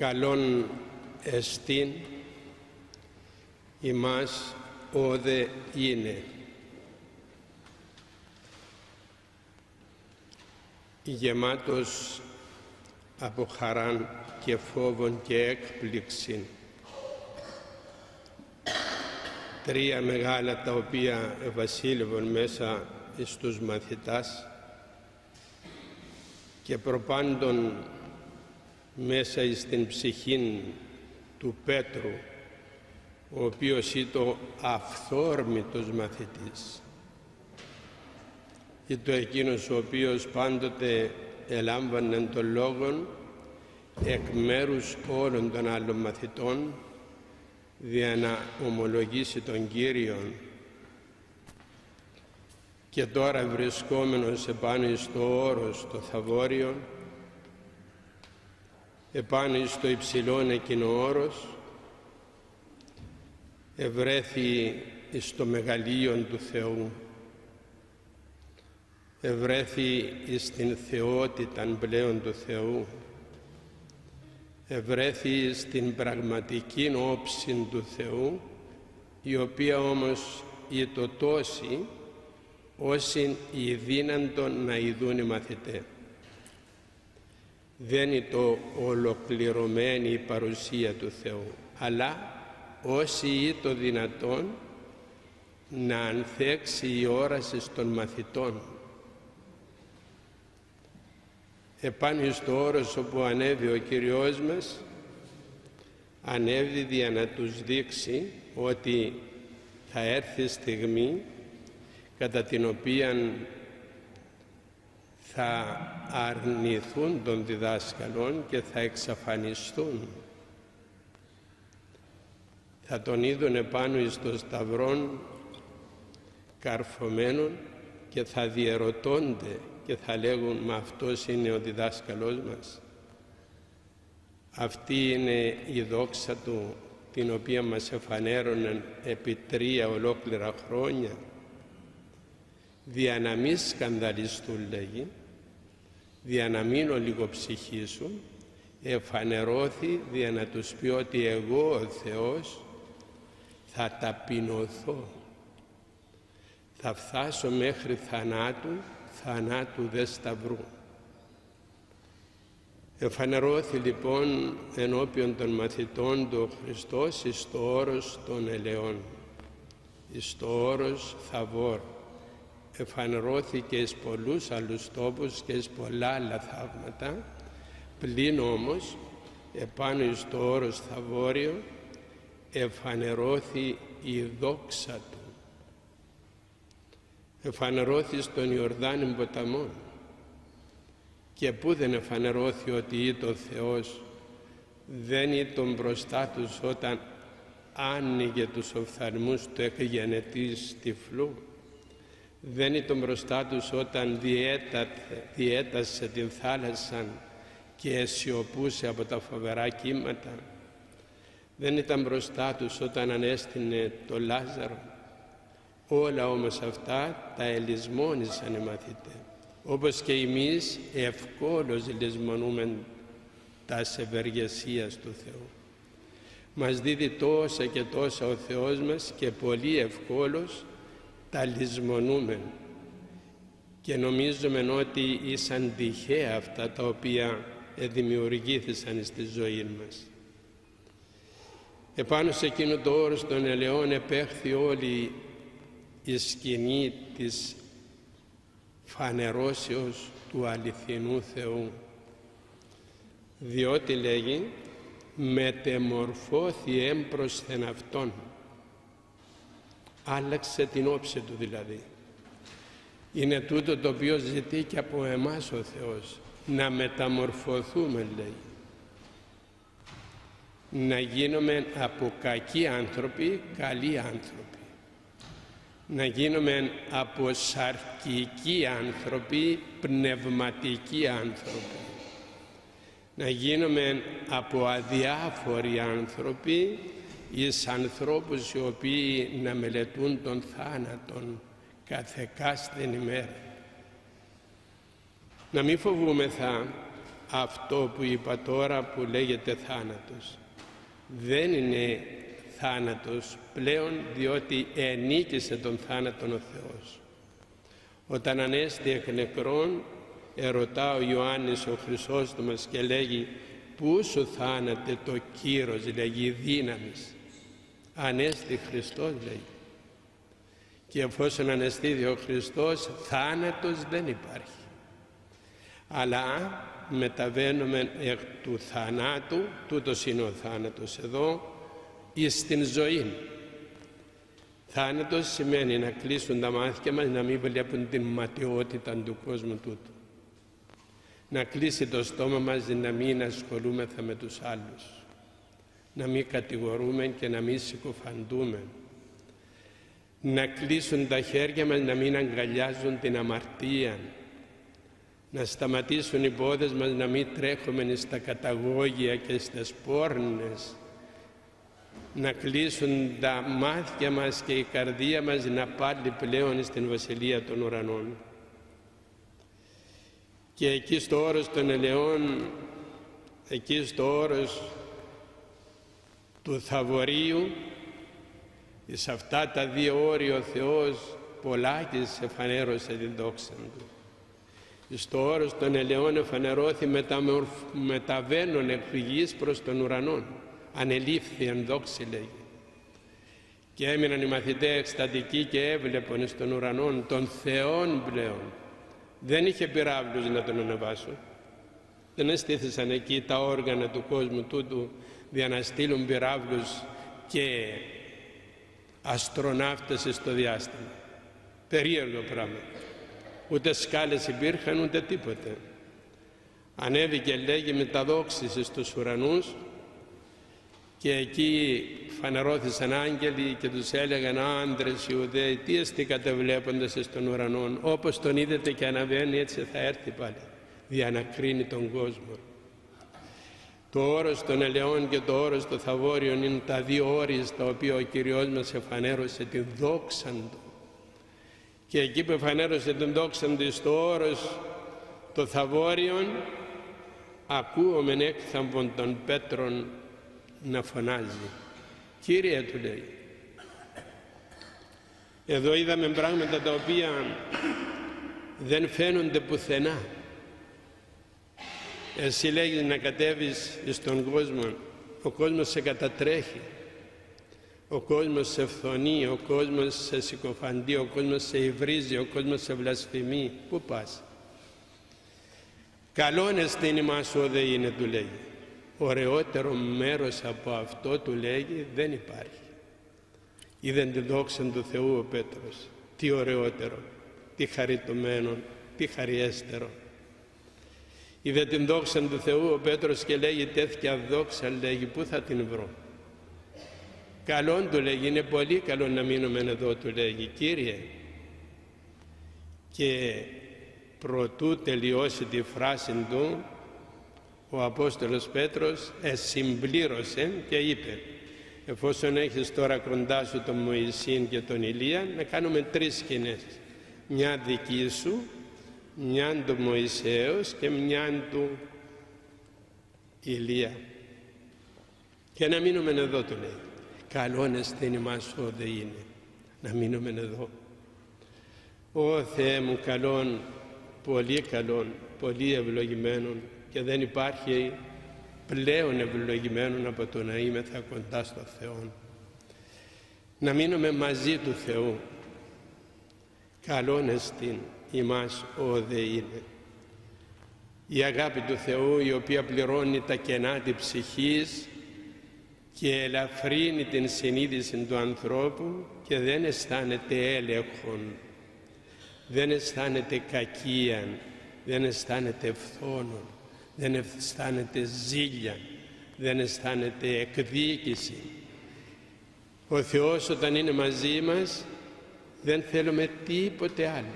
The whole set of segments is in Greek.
καλόν εστίν ημάς όδε είναι. Γεμάτος από χαράν και φόβον και έκπληξην. Τρία μεγάλα τα οποία βασίλευαν μέσα στους μαθητάς και προπάντων μέσα στην ψυχήν του Πέτρου, ο οποίος ήταν αυθόρμητος μαθητής. Ήταν εκείνος ο οποίος πάντοτε ελάμβανε τον λόγον εκ μέρους όλων των άλλων μαθητών για να ομολογήσει τον Κύριον. Και τώρα βρισκόμενος επάνω στο όρος το Θαβόριο, επάνω στο υψηλόν εκείνο όρος, ευρέθη στο μεγαλείον του Θεού, ευρέθη στην θεότηταν πλέον του Θεού, ευρέθη στην πραγματική όψη του Θεού, η οποία όμως ήτο τόση όσοι οι δύναντον να ειδούν οι μαθητές. Δεν είναι το ολοκληρωμένη η παρουσία του Θεού, αλλά όσοι είναι το δυνατόν να ανθέξει η όραση των μαθητών. Επάνω στο όρος όπου ανέβη ο Κύριος μας, ανέβη για να τους δείξει ότι θα έρθει στιγμή κατά την οποία θα αρνηθούν των διδάσκαλων και θα εξαφανιστούν. Θα τον είδουν επάνω στο σταυρόν καρφωμένον και θα διερωτώνται και θα λέγουν «Μα αυτός είναι ο διδάσκαλός μας». Αυτή είναι η δόξα του, την οποία μας εφανέρωνε επί 3 ολόκληρα χρόνια, δια να μην σκανδαλιστούν, λέγει, δια να μην ολιγοψυχήσουν, εφανερώθη δια να τους πει ότι εγώ ο Θεός θα ταπεινωθώ, θα φτάσω μέχρι θανάτου δε σταυρού. Εφανερώθη λοιπόν ενώπιον των μαθητών του ο Χριστός εις το όρος των ελαιών, εις το όρος Θαβόρ. Εφανερώθηκε εις πολλούς άλλους τόπους και εις πολλά άλλα θαύματα, πλην όμως επάνω εις το όρος Θαβόριο εφανερώθη η δόξα του. Εφανερώθη στον Ιορδάνη ποταμόν. Και πού δεν εφανερώθη ότι ήταν ο Θεός, δεν ήταν μπροστά τους όταν άνοιγε τους οφθαλμούς του εκγενετής τυφλού, δεν ήταν μπροστά τους όταν διέτασε την θάλασσα και αισιωπούσε από τα φοβερά κύματα, δεν ήταν μπροστά τους όταν ανέστηνε το Λάζαρο. Όλα όμως αυτά τα ελισμόνησαν οι μαθητές, όπως και εμείς ευκόλως λησμονούμε τας ευεργεσίας του Θεού. Μας δίδει τόσα και τόσα ο Θεός μας και πολύ ευκόλως τα λησμονούμε και νομίζουμε ότι ήσαν τυχαία αυτά τα οποία δημιουργήθησαν στη ζωή μας. Επάνω σε εκείνο το όρος των ελαιών επέχθη όλη η σκηνή της φανερώσεως του αληθινού Θεού, διότι λέγει μετεμορφώθη έμπροσθεν αυτόν, άλλαξε την όψη του δηλαδή. Είναι τούτο το οποίο ζητεί και από εμάς ο Θεός, να μεταμορφωθούμε, λέει, να γίνουμε από κακοί άνθρωποι καλοί άνθρωποι, να γίνουμε από σαρκικοί άνθρωποι πνευματικοί άνθρωποι, να γίνουμε από αδιάφοροι άνθρωποι εις ανθρώπους οι οποίοι να μελετούν τον θάνατον καθεκάστην ημέρα. Να μην φοβούμεθα αυτό που είπα τώρα που λέγεται θάνατος. Δεν είναι θάνατος πλέον, διότι ενίκησε τον θάνατον ο Θεός. Όταν ανέστη εκ νεκρών, ερωτά ο Ιωάννης ο Χρυσόστομος και λέγει «Πού σου θάνατε το κύρος», λέγει, δύναμης. Ανέστη Χριστός, λέγει. Και εφόσον αναισθήθη ο Χριστός, θάνατος δεν υπάρχει. Αλλά μεταβαίνουμε εκ του θανάτου, τούτος είναι ο θάνατος εδώ, εις την ζωή. Θάνατος σημαίνει να κλείσουν τα μάτια μας, να μην βλέπουν την ματαιότητα του κόσμου τούτου. Να κλείσει το στόμα μας, να μην ασχολούμεθα με τους άλλους. Να μην κατηγορούμε και να μην συκοφαντούμε. Να κλείσουν τα χέρια μας, να μην αγκαλιάζουν την αμαρτία. Να σταματήσουν οι πόδες μας, να μην τρέχουμε στα καταγόγια και στις πόρνες. Να κλείσουν τα μάτια μας και η καρδία μας να πάλι πλέον στην Βασιλεία των Ουρανών. Και εκεί στο όρος των ελαιών, εκεί στο όρος του Θαβορίου, σε αυτά τα δύο όρια ο Θεός πολλάκις εφανέρωσε την δόξα Του. Στο όρος των ελαιών εφανερώθη μεταβαίνον εκ γης προς τον ουρανόν. Ανελήφθη εν δόξη, λέγει. Και έμειναν οι μαθητές εκστατικοί και έβλεπαν στον ουρανόν τον Θεόν πλέον. Δεν είχε πυράβλους να τον ανεβάσουν. Δεν εστήθησαν εκεί τα όργανα του κόσμου τούτου για να στείλουν πυράβλους και αστροναύτες στο διάστημα. Περίεργο πράγμα. Ούτε σκάλες υπήρχαν ούτε τίποτε. Ανέβηκε, λέγει, μεταδόξησε στους ουρανούς και εκεί φανερώθησαν άγγελοι και τους έλεγαν άντρες Ιουδαίοι, τι εστίκατε βλέποντας στον ουρανόν, όπως τον είδατε και αναβαίνει έτσι θα έρθει πάλι, για να κρίνει τον κόσμο. Το όρος των ελαιών και το όρος των Θαβόριων είναι τα δύο όρια στα οποία ο Κυριός μας εφανέρωσε την δόξα Του. Και εκεί που εφανέρωσε την δόξα Του στο όρος των Θαβόριων, ακούομεν έκθαμβον των Πέτρων να φωνάζει. Κύριε, του λέει. Εδώ είδαμε πράγματα τα οποία δεν φαίνονται πουθενά. Εσύ λέγεις να κατέβεις στον κόσμο, ο κόσμος σε κατατρέχει, ο κόσμος σε φθονεί, ο κόσμος σε συκοφαντεί, ο κόσμος σε υβρίζει, ο κόσμος σε βλασφημεί. Πού πας? Καλόν εστίν ημάς ο δε είναι, του λέγει. Ωραιότερο μέρος από αυτό, του λέγει, δεν υπάρχει. Είδεν τη δόξα του Θεού ο Πέτρος. Τι ωραιότερο, τι χαριτωμένο, τι χαριέστερο. Είδε την δόξα του Θεού ο Πέτρος και λέγει, τέτοια δόξα, λέγει, πού θα την βρω? Καλόν, του λέγει, είναι πολύ καλό να μείνουμε εδώ, του λέγει, Κύριε. Και προτού τελειώσει τη φράση του, ο Απόστολος Πέτρος συμπλήρωσε και είπε, εφόσον έχεις τώρα κοντά σου τον Μωυσήν και τον Ηλία, να κάνουμε 3 σκηνές. Μια δική σου, μια του Μωυσέως και μια του Ηλία. Και να μείνουμε εδώ, του λέει. Καλόν εστίν ημάς ο δε είναι. Να μείνουμε εδώ. Ω Θεέ μου, καλόν, πολύ ευλογημένον, και δεν υπάρχει πλέον ευλογημένον από το να είμαι θα κοντά στο Θεό. Να μείνουμε μαζί του Θεού. Καλόν εστίν ημάς ο δε είναι. Η αγάπη του Θεού, η οποία πληρώνει τα κενά της ψυχής και ελαφρύνει την συνείδηση του ανθρώπου και δεν αισθάνεται έλεγχον, δεν αισθάνεται κακία, δεν αισθάνεται φθόνον, δεν αισθάνεται ζήλια, δεν αισθάνεται εκδίκηση. Ο Θεός όταν είναι μαζί μας δεν θέλουμε τίποτε άλλο.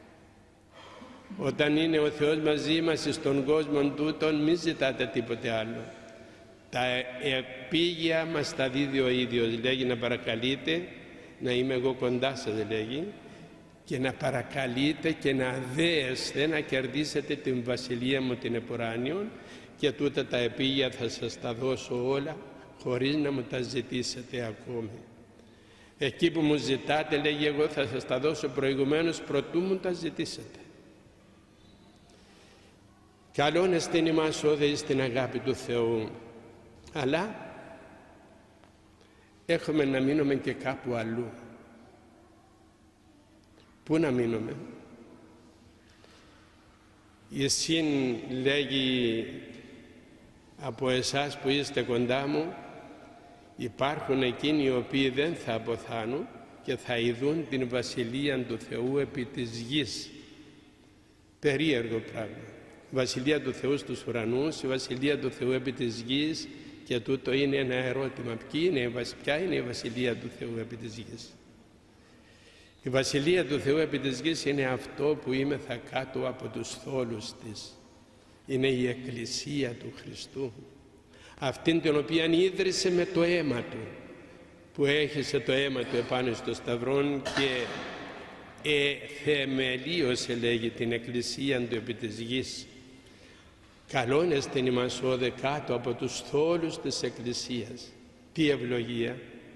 Όταν είναι ο Θεός μαζί μας στον κόσμο τούτον, μη ζητάτε τίποτε άλλο. Τα επίγεια μας τα δίδει ο ίδιος, λέγει, να παρακαλείτε να είμαι εγώ κοντά σας, λέγει, και να παρακαλείτε και να δέεστε να κερδίσετε την βασιλεία μου την επουράνιον, και τούτα τα επίγεια θα σας τα δώσω όλα χωρίς να μου τα ζητήσετε ακόμη. Εκεί που μου ζητάτε, λέγει, εγώ θα σας τα δώσω προηγουμένως προτού μου τα ζητήσετε. Καλόν εστίν ημάς όδε στην αγάπη του Θεού, αλλά έχουμε να μείνουμε και κάπου αλλού. Πού να μείνουμε? Η Συν λέγει, από εσάς που είστε κοντά μου υπάρχουν εκείνοι οι οποίοι δεν θα αποθάνουν και θα ειδούν την Βασιλεία του Θεού επί της γης. Περίεργο πράγμα. Η Βασιλεία του Θεού στους ουρανούς, η Βασιλεία του Θεού επί της γης, και τούτο είναι ένα ερώτημα. Ποια είναι η Βασιλεία του Θεού επί της γης? Η Βασιλεία του Θεού επί της γης είναι αυτό που είμεθα κάτω από τους θόλους της. Είναι η Εκκλησία του Χριστού, αυτήν την οποία ίδρυσε με το αίμα Του, που έχισε το αίμα Του επάνω στο σταυρόν και θεμελίωσε, λέγει, την Εκκλησία Του επί της γης. Καλόν εστιν ημάς όδε κάτω από τους θόλους της Εκκλησίας. Τι ευλογία!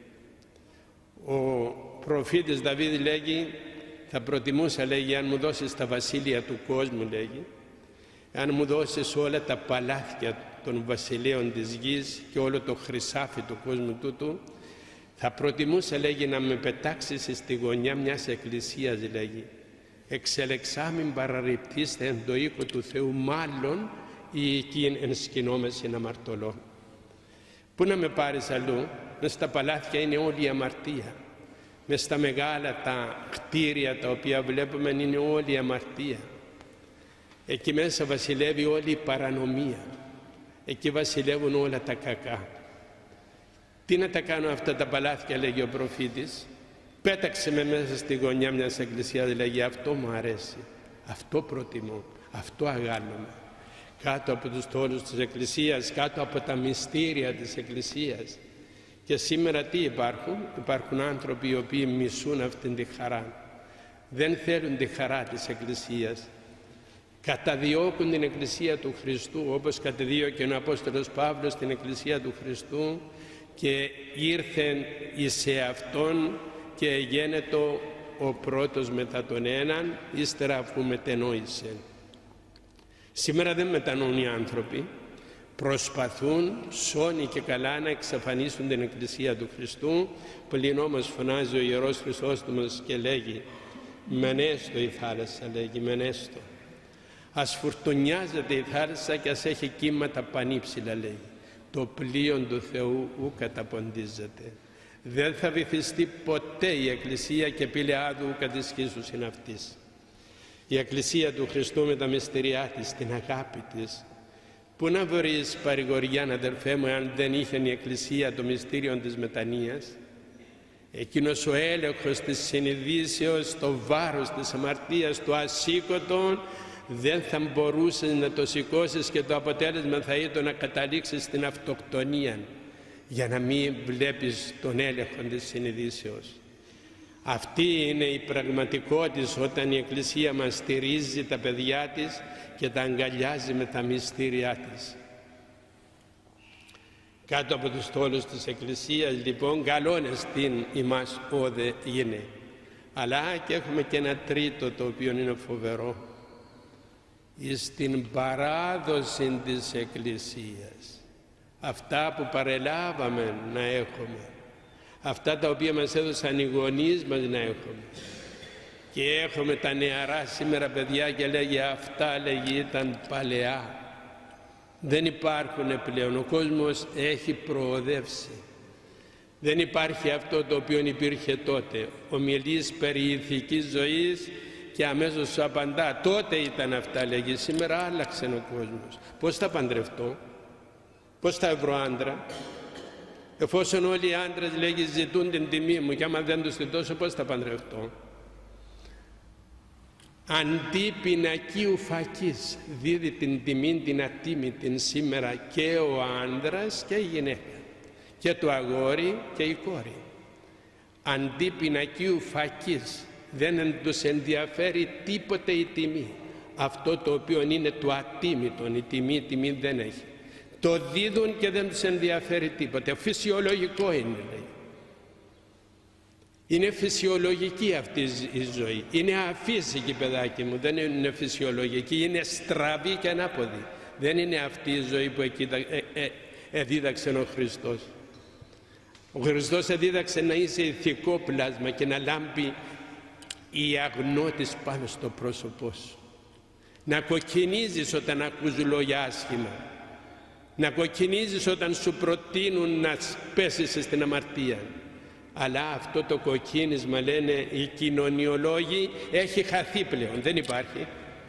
Ο προφήτης Δαβίδ λέγει, θα προτιμούσα, λέγει, αν μου δώσεις τα βασίλεια του κόσμου, λέγει, αν μου δώσεις όλα τα παλάθια των βασιλείων της γης και όλο το χρυσάφι του κόσμου τούτου, θα προτιμούσα, λέγει, να με πετάξεις στη γωνιά μιας εκκλησίας, λέγει, εξελεξάμην παραρριπτήστε εν το οίκο του Θεού, μάλλον ή εκείν εν σκηνόμεσιν αμαρτωλών. Πού να με πάρεις αλλού? Μες στα παλάθια είναι όλη η αμαρτία. Μες στα μεγάλα τα κτίρια τα οποία βλέπουμε είναι όλη η αμαρτία. Εκεί μέσα βασιλεύει όλη η παρανομία. Εκεί βασιλεύουν όλα τα κακά. Τι να τα κάνω αυτά τα παλάθια, λέγει ο προφήτης? Πέταξε με μέσα στη γωνιά μιας εκκλησίας, λέγει, αυτό μου αρέσει, αυτό προτιμώ, αυτό αγάλωμαι. Κάτω από τους τόλους της Εκκλησίας, κάτω από τα μυστήρια της Εκκλησίας. Και σήμερα τι υπάρχουν? Υπάρχουν άνθρωποι οι οποίοι μισούν αυτήν τη χαρά. Δεν θέλουν τη χαρά της Εκκλησίας. Καταδιώκουν την Εκκλησία του Χριστού, όπως κατεδίωκε ο Απόστολος Παύλος την Εκκλησία του Χριστού, και ήρθεν εις εαυτόν και γένετο ο πρώτος μετά τον έναν, ύστερα αφού μετενόησε. Σήμερα δεν μετανοούν οι άνθρωποι. Προσπαθούν σώνει και καλά να εξαφανίσουν την Εκκλησία του Χριστού. Πλην όμως φωνάζει ο Ιερός Χρυσόστομος και λέγει, μενέστο η θάλασσα, λέγει, μενέστο. Ας φουρτουνιάζεται η θάλασσα και ας έχει κύματα πανύψηλα, λέει. Το πλοίο του Θεού ου καταποντίζεται. Δεν θα βυθιστεί ποτέ η Εκκλησία και πηλεάδου ου κατησχίσου συναυτής. Η Εκκλησία του Χριστού με τα μυστηριά της, την αγάπη της. Πού να βρεις παρηγοριά, αδερφέ μου, αν δεν είχε η Εκκλησία το μυστήριο της μετανοίας? Εκείνος ο έλεγχος της συνειδήσεως, το βάρος της αμαρτίας, το ασήκωτο, δεν θα μπορούσες να το σηκώσεις και το αποτέλεσμα θα ήταν να καταλήξεις στην αυτοκτονία, για να μην βλέπεις τον έλεγχο της συνειδήσεως. Αυτή είναι η πραγματικότητα όταν η Εκκλησία μας στηρίζει τα παιδιά της και τα αγκαλιάζει με τα μυστήριά της. Κάτω από τους τόλους της Εκκλησίας, λοιπόν, καλόν εστίν ημάς όδε είναι. Αλλά και έχουμε και ένα τρίτο το οποίο είναι φοβερό. Στην παράδοση της Εκκλησίας. Αυτά που παρελάβαμε να έχουμε. Αυτά τα οποία μας έδωσαν οι γονείς μας να έχουμε. Και έχουμε τα νεαρά σήμερα παιδιά και λέγει αυτά, λέγει, ήταν παλαιά. Δεν υπάρχουν πλέον. Ο κόσμος έχει προοδεύσει. Δεν υπάρχει αυτό το οποίο υπήρχε τότε. Ομιλείς περί ηθικής ζωής και αμέσως σου απαντά. Τότε ήταν αυτά, λέγει. Σήμερα άλλαξε ο κόσμος. Πώς θα παντρευτώ? Πώς θα βρω άντρα? Εφόσον όλοι οι άντρες, λέγει, ζητούν την τιμή μου και άμα δεν τους τη δώσω, πώς θα παντρευτώ? Αντί πινακίου φακής δίδει την τιμή την ατίμητη σήμερα και ο άντρας και η γυναίκα, και το αγόρι και η κόρη. Αντί πινακίου φακής Δεν τους ενδιαφέρει τίποτε η τιμή. Αυτό το οποίο είναι το ατίμητο, η τιμή δεν έχει. Το δίδουν και δεν τους ενδιαφέρει τίποτε. Φυσιολογικό είναι, λέει. Είναι φυσιολογική αυτή η ζωή. Είναι αφύσικη, παιδάκι μου, δεν είναι φυσιολογική. Είναι στραβή και ανάποδη. Δεν είναι αυτή η ζωή που εδίδαξε ο Χριστός. Ο Χριστός εδίδαξε να είσαι ηθικό πλάσμα και να λάμπει η αγνότης πάνω στο πρόσωπό σου. Να κοκκινίζεις όταν ακούς λόγια άσχημα. Να κοκκινίζεις όταν σου προτείνουν να πέσεις στην αμαρτία. Αλλά αυτό το κοκκίνισμα, λένε οι κοινωνιολόγοι, έχει χαθεί πλέον, δεν υπάρχει.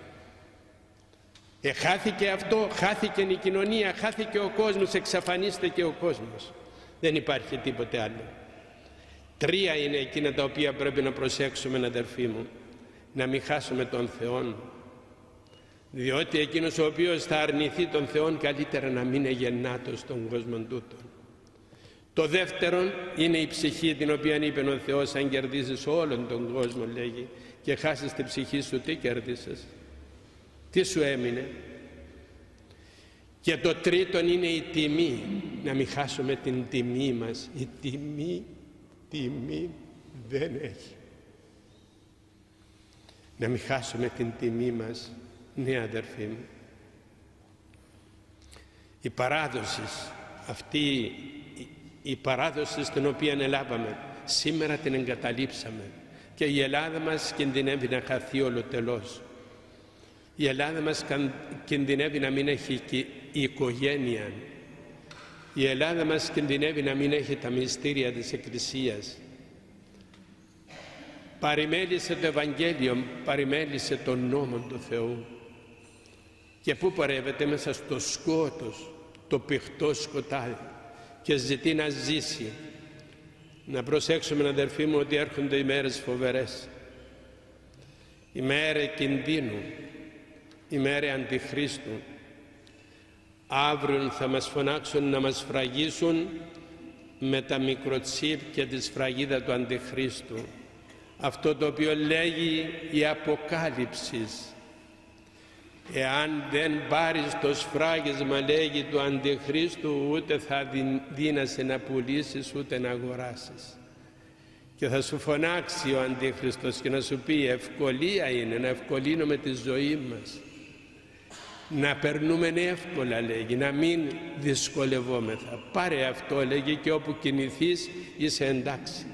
Χάθηκε αυτό, χάθηκε η κοινωνία, χάθηκε ο κόσμος, εξαφανίστηκε ο κόσμος. Δεν υπάρχει τίποτε άλλο. Τρία είναι εκείνα τα οποία πρέπει να προσέξουμε, αδερφοί μου. Να μην χάσουμε τον Θεό. Διότι εκείνος ο οποίος θα αρνηθεί τον Θεό, καλύτερα να μην είναι γεννάτος στον κόσμο τούτο. Το δεύτερο είναι η ψυχή, την οποία είπε ο Θεός, αν κερδίσεις όλον τον κόσμο, λέγει, και χάσεις την ψυχή σου, τι κέρδισες? Τι σου έμεινε? Και το τρίτο είναι η τιμή. Να μην χάσουμε την τιμή μας. Η τιμή δεν έχει. Να μην χάσουμε την τιμή μας. Ναι, αδερφοί μου. Η παράδοση, αυτή η παράδοση στην οποία ελάβαμε, σήμερα την εγκαταλείψαμε και η Ελλάδα μας κινδυνεύει να χαθεί ολοτελώς. Η Ελλάδα μας κινδυνεύει να μην έχει οικογένεια. Η Ελλάδα μας κινδυνεύει να μην έχει τα μυστήρια της Εκκλησίας. Παρημέλησε το Ευαγγέλιο, παρημέλησε τον νόμο του Θεού. Και πού πορεύεται? Μέσα στο σκότος, το πηχτό σκοτάδι, και ζητεί να ζήσει. Να προσέξουμε, αδερφοί μου, ότι έρχονται οι μέρες φοβερές. Η μέρα κινδύνου, η μέρα αντιχρίστου. Αύριο θα μας φωνάξουν να μας σφραγίσουν με τα μικροτσίπ και τη σφραγίδα του αντιχρίστου. Αυτό το οποίο λέγει η Αποκάλυψη. Εάν δεν πάρεις το σφράγισμα, λέγει, του αντιχρίστου, ούτε θα δίνασαι να πουλήσεις ούτε να αγοράσεις. Και θα σου φωνάξει ο αντίχριστος και να σου πει, ευκολία είναι να ευκολύνουμε τη ζωή μας, να περνούμε εύκολα, λέγει, να μην δυσκολευόμεθα. Πάρε αυτό, λέγει, και όπου κινηθείς είσαι εντάξει.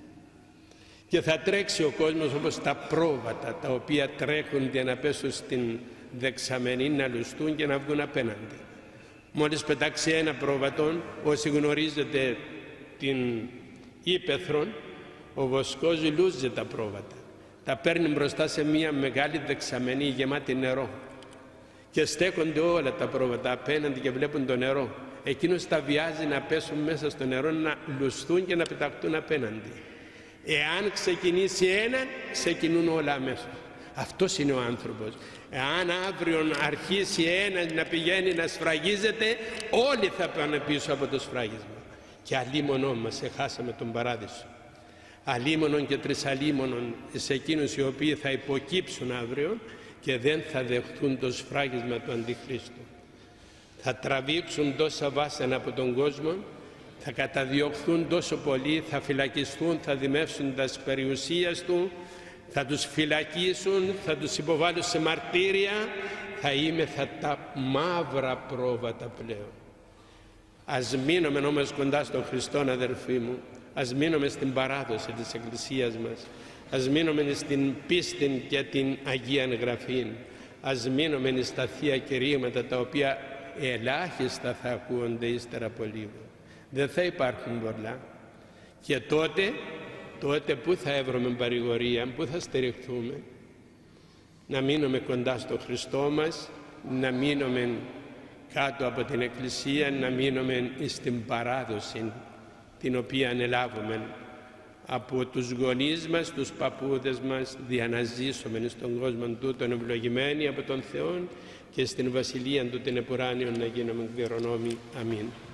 Και θα τρέξει ο κόσμος όπως τα πρόβατα, τα οποία τρέχουν για να πέσουν στην δεξαμενή, να λουστούν και να βγουν απέναντι. Μόλις πετάξει ένα πρόβατο, όσοι γνωρίζετε την ύπαιθρον, ο βοσκός λούζει τα πρόβατα. Τα παίρνει μπροστά σε μια μεγάλη δεξαμενή γεμάτη νερό. Και στέκονται όλα τα πρόβατα απέναντι και βλέπουν το νερό. Εκείνος τα βιάζει να πέσουν μέσα στο νερό, να λουστούν και να πεταχτούν απέναντι. Εάν ξεκινήσει έναν, ξεκινούν όλα αμέσως. Αυτός είναι ο άνθρωπος. Εάν αύριο αρχίσει ένας να πηγαίνει να σφραγίζεται, όλοι θα πάνε πίσω από το σφράγισμα. Και αλίμονό μας, χάσαμε τον παράδεισο. Αλίμονον και τρισαλίμονον σε εκείνους οι οποίοι θα υποκύψουν αύριο και δεν θα δεχτούν το σφράγισμα του Αντιχρίστου. Θα τραβήξουν τόσα βάσανα από τον κόσμο, θα καταδιωχθούν τόσο πολύ, θα φυλακιστούν, θα δημεύσουν τα περιουσίας του, θα τους φυλακίσουν, θα τους υποβάλουν σε μαρτύρια, θα τα μαύρα πρόβατα πλέον. Ας μείνουμε όμως κοντά στον Χριστό, αδερφοί μου, ας μείνουμε στην παράδοση της Εκκλησίας μας, ας μείνουμε στην πίστη και την Αγία Γραφή, ας μείνουμε στα Θεία Κηρύγματα, τα οποία ελάχιστα θα ακούονται ύστερα από λίγο. Δεν θα υπάρχουν πολλά. Και τότε πού θα έβρουμε παρηγορία, πού θα στηριχθούμε? Να μείνουμε κοντά στο Χριστό μας, να μείνουμε κάτω από την Εκκλησία, να μείνουμε στην παράδοση την οποία ανελάβουμε από τους γονείς μας, τους παππούδες μας, δια να ζήσουμε στον κόσμο τούτον ευλογημένοι από τον Θεό και στην Βασιλεία του την επουράνιον να γίνουμε κληρονόμοι. Αμήν.